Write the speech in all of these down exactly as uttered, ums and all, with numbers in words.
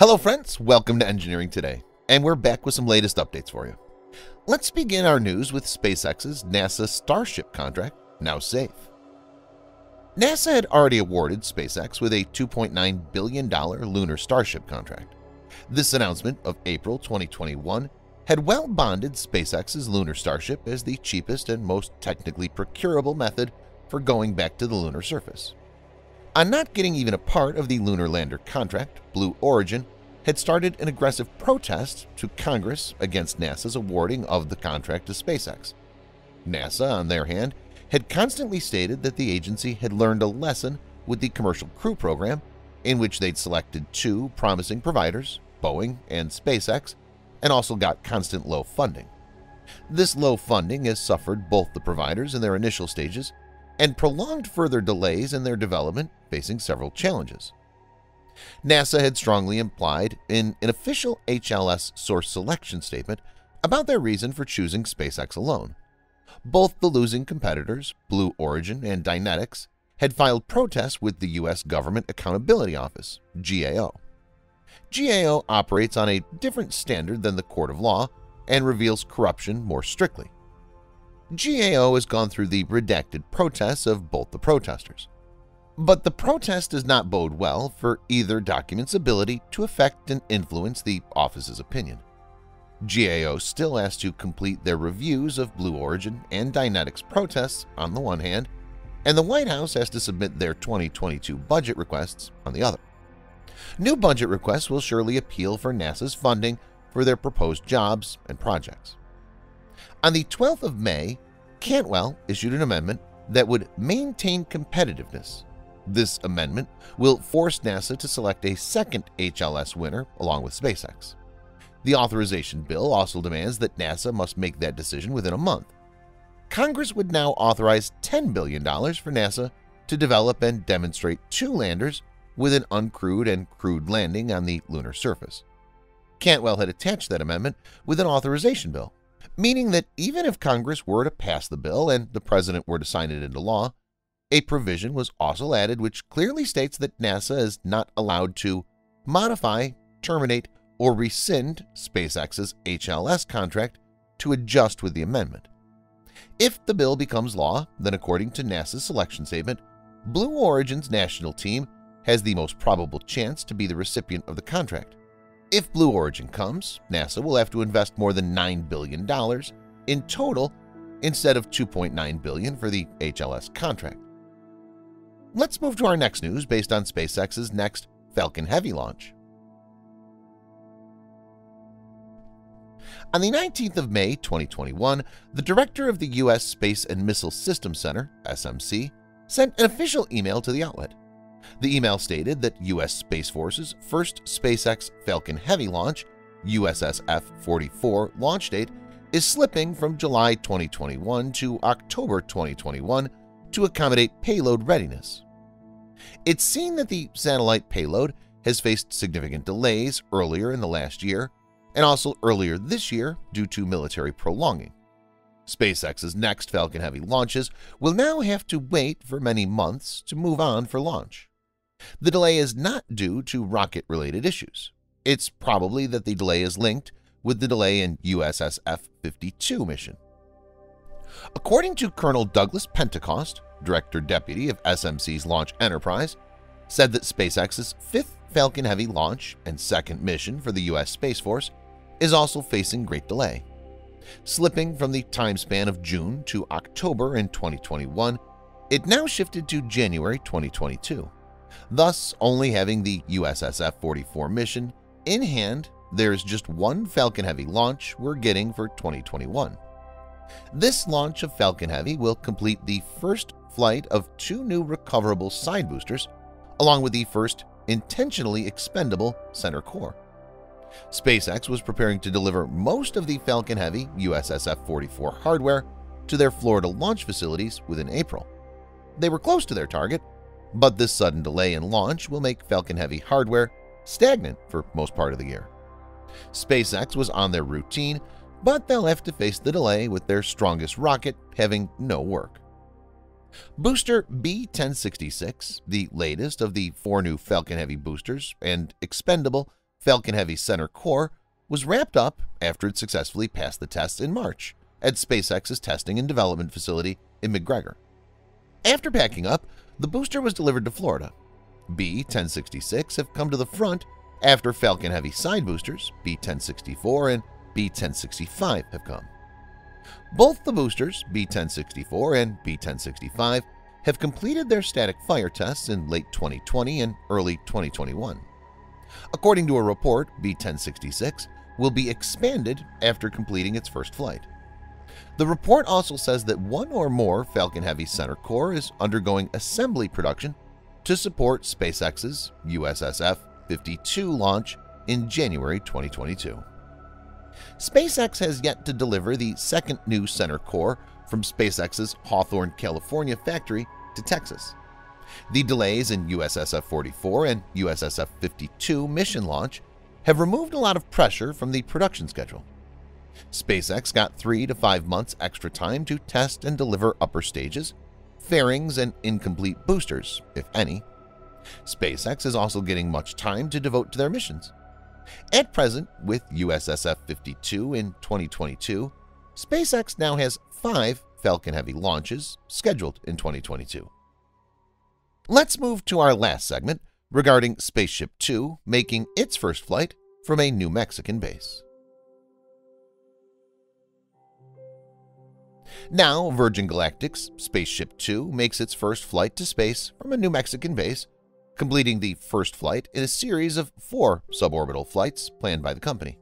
Hello friends, welcome to Engineering Today, and we're back with some latest updates for you. Let's begin our news with SpaceX's NASA Starship contract, now safe. NASA had already awarded SpaceX with a two point nine billion dollar Lunar Starship contract. This announcement of April twenty twenty-one had well bonded SpaceX's Lunar Starship as the cheapest and most technically procurable method for going back to the lunar surface. On not getting even a part of the lunar lander contract, Blue Origin had started an aggressive protest to Congress against NASA's awarding of the contract to SpaceX. NASA, on their hand, had constantly stated that the agency had learned a lesson with the Commercial Crew Program, in which they'd selected two promising providers, Boeing and SpaceX, and also got constant low funding. This low funding has suffered both the providers in their initial stages and prolonged further delays in their development, facing several challenges. NASA had strongly implied in an official H L S source selection statement about their reason for choosing SpaceX alone. Both the losing competitors, Blue Origin and Dynetics, had filed protests with the U S Government Accountability Office, G A O. G A O operates on a different standard than the court of law and reveals corruption more strictly. G A O has gone through the redacted protests of both the protesters. But the protest does not bode well for either document's ability to affect and influence the office's opinion. G A O still has to complete their reviews of Blue Origin and Dynetics protests on the one hand, and the White House has to submit their twenty twenty-two budget requests on the other. New budget requests will surely appeal for NASA's funding for their proposed jobs and projects. On the twelfth of May, Cantwell issued an amendment that would maintain competitiveness. This amendment will force NASA to select a second H L S winner along with SpaceX. The authorization bill also demands that NASA must make that decision within a month. Congress would now authorize ten billion dollars for NASA to develop and demonstrate two landers with an uncrewed and crewed landing on the lunar surface. Cantwell had attached that amendment with an authorization bill, meaning that even if Congress were to pass the bill and the President were to sign it into law, a provision was also added which clearly states that NASA is not allowed to modify, terminate, or rescind SpaceX's H L S contract to adjust with the amendment. If the bill becomes law, then according to NASA's selection statement, Blue Origin's national team has the most probable chance to be the recipient of the contract. If Blue Origin comes, NASA will have to invest more than nine billion dollars in total instead of two point nine billion dollars for the H L S contract. Let's move to our next news based on SpaceX's next Falcon Heavy launch. On the nineteenth of May twenty twenty-one, the director of the U S Space and Missile Systems Center, S M C, sent an official email to the outlet. The email stated that U S Space Force's first SpaceX Falcon Heavy launch, U S S F forty-four launch date, is slipping from July twenty twenty-one to October twenty twenty-one to accommodate payload readiness. It's seen that the satellite payload has faced significant delays earlier in the last year and also earlier this year due to military prolonging. SpaceX's next Falcon Heavy launches will now have to wait for many months to move on for launch. The delay is not due to rocket-related issues. It's probably that the delay is linked with the delay in U S S F fifty-two mission. According to Colonel Douglas Pentecost, Director-Deputy of S M C's Launch Enterprise, said that SpaceX's fifth Falcon Heavy launch and second mission for the U S Space Force is also facing great delay. Slipping from the time span of June to October in twenty twenty-one, it now shifted to January twenty twenty-two. Thus, only having the U S S F forty-four mission in hand, there's just one Falcon Heavy launch we're getting for twenty twenty-one. This launch of Falcon Heavy will complete the first flight of two new recoverable side boosters, along with the first intentionally expendable center core. SpaceX was preparing to deliver most of the Falcon Heavy U S S F forty-four hardware to their Florida launch facilities within April. They were close to their target, but this sudden delay in launch will make Falcon Heavy hardware stagnant for most part of the year. SpaceX was on their routine, but they'll have to face the delay with their strongest rocket having no work. Booster B ten sixty-six, the latest of the four new Falcon Heavy boosters and expendable Falcon Heavy center core was wrapped up after it successfully passed the tests in March at SpaceX's testing and development facility in McGregor. After packing up, the booster was delivered to Florida. B ten sixty-six have come to the front after Falcon Heavy side boosters B ten sixty-four and B ten sixty-five have come. Both the boosters, B ten sixty-four and B ten sixty-five, have completed their static fire tests in late twenty twenty and early twenty twenty-one. According to a report, B ten sixty-six will be expanded after completing its first flight. The report also says that one or more Falcon Heavy center core is undergoing assembly production to support SpaceX's U S S F fifty-two launch in January twenty twenty-two. SpaceX has yet to deliver the second new center core from SpaceX's Hawthorne, California factory to Texas. The delays in U S S F forty-four and U S S F fifty-two mission launch have removed a lot of pressure from the production schedule. SpaceX got three to five months extra time to test and deliver upper stages, fairings, and incomplete boosters, if any. SpaceX is also getting much time to devote to their missions. At present, with U S S F fifty-two in twenty twenty-two, SpaceX now has five Falcon Heavy launches scheduled in twenty twenty-two. Let's move to our last segment regarding Spaceship Two making its first flight from a New Mexican base. Now, Virgin Galactic's Spaceship Two makes its first flight to space from a New Mexican base, completing the first flight in a series of four suborbital flights planned by the company.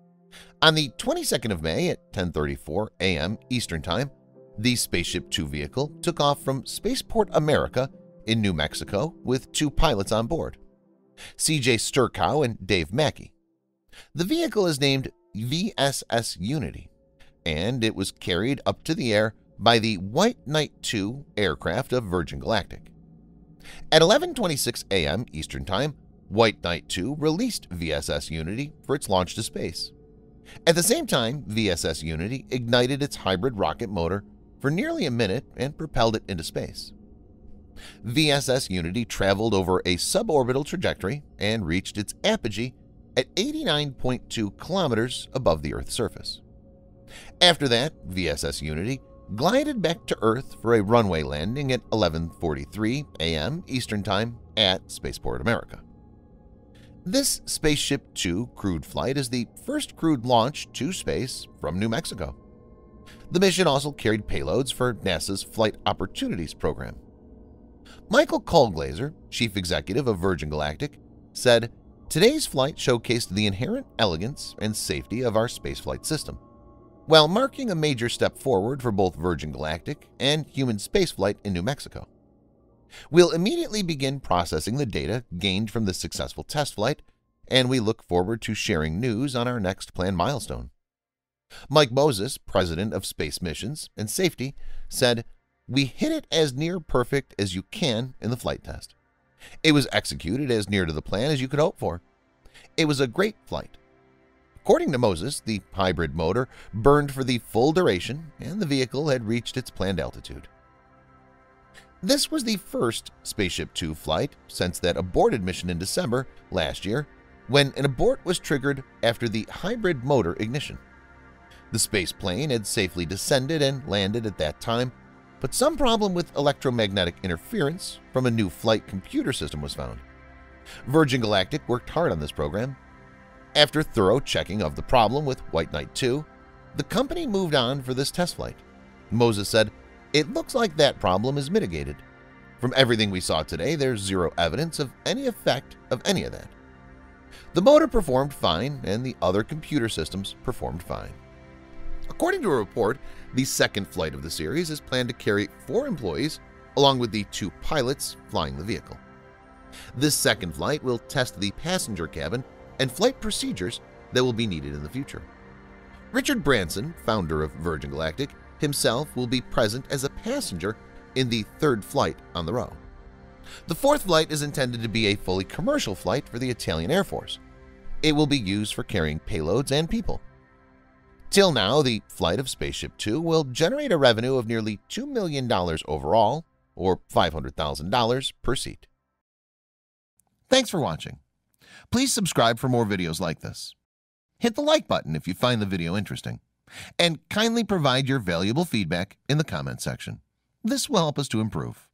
On the twenty-second of May at ten thirty-four a m Eastern Time, the Spaceship Two vehicle took off from Spaceport America in New Mexico with two pilots on board, C J Sturcow and Dave Mackey. The vehicle is named V S S Unity, and it was carried up to the air by the White Knight two aircraft of Virgin Galactic. At eleven twenty-six a m Eastern Time, White Knight two released V S S Unity for its launch to space. At the same time, V S S Unity ignited its hybrid rocket motor for nearly a minute and propelled it into space. V S S Unity traveled over a suborbital trajectory and reached its apogee at eighty-nine point two kilometers above the Earth's surface. After that, V S S Unity glided back to Earth for a runway landing at eleven forty-three a m Eastern Time at Spaceport America. This Spaceship Two crewed flight is the first crewed launch to space from New Mexico. The mission also carried payloads for NASA's Flight Opportunities program. Michael Colglazer, chief executive of Virgin Galactic, said, "Today's flight showcased the inherent elegance and safety of our spaceflight system, while marking a major step forward for both Virgin Galactic and human spaceflight in New Mexico. We'll immediately begin processing the data gained from this successful test flight, and we look forward to sharing news on our next planned milestone." Mike Moses, president of Space Missions and Safety, said, "We hit it as near perfect as you can in the flight test. It was executed as near to the plan as you could hope for. It was a great flight." According to Moses, the hybrid motor burned for the full duration and the vehicle had reached its planned altitude. This was the first Spaceship Two flight since that aborted mission in December last year, when an abort was triggered after the hybrid motor ignition. The space plane had safely descended and landed at that time, but some problem with electromagnetic interference from a new flight computer system was found. Virgin Galactic worked hard on this program. After thorough checking of the problem with White Knight two, the company moved on for this test flight. Moses said, "It looks like that problem is mitigated. From everything we saw today, there's zero evidence of any effect of any of that. The motor performed fine and the other computer systems performed fine." According to a report, the second flight of the series is planned to carry four employees along with the two pilots flying the vehicle. This second flight will test the passenger cabin and flight procedures that will be needed in the future. Richard Branson, founder of Virgin Galactic, himself will be present as a passenger in the third flight on the row. The fourth flight is intended to be a fully commercial flight for the Italian Air Force. It will be used for carrying payloads and people. Till now, the flight of Spaceship Two will generate a revenue of nearly two million dollars overall, or five hundred thousand dollars per seat. Thanks for watching. Please subscribe for more videos like this. Hit the like button if you find the video interesting, and kindly provide your valuable feedback in the comment section. This will help us to improve.